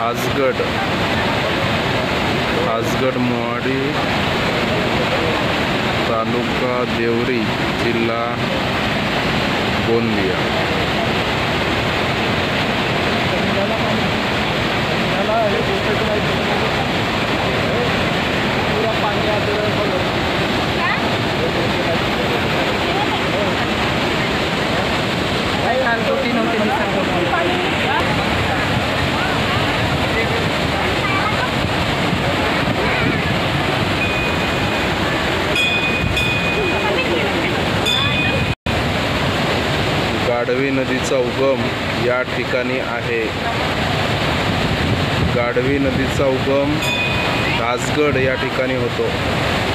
आजगड मोहाडी तालुका देवरी जिल्हा गोंदिया। गाढवी नदीचा उगम या ठिकाणी आहे। गाढवी नदीचा उगम आजगड या ठिकाणी होतो।